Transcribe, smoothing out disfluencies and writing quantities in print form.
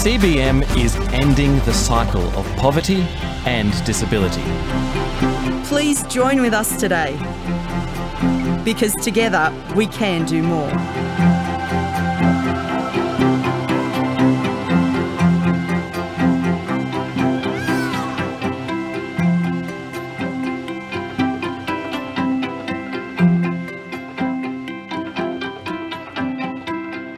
CBM is ending the cycle of poverty and disability. Please join with us today, because together we can do more.